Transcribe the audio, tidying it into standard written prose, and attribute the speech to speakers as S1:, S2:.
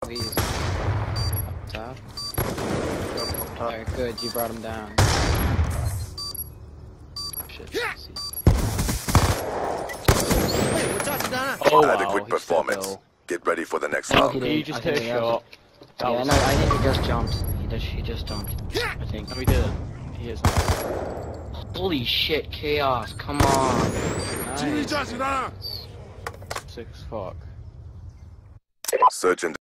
S1: Please. Top. Alright, good. You brought him down. Shit. See.
S2: Oh,
S3: Adequate
S2: wow,
S3: performance. Get ready for the next
S1: No,
S3: round.
S2: He just hit a shot. That
S1: Yeah,
S2: was...
S1: no, I think he just jumped. He just jumped. I think.
S2: No, he didn't. He is.
S1: Holy shit, chaos! Come on. Nice.
S2: 6 fuck.
S3: Search and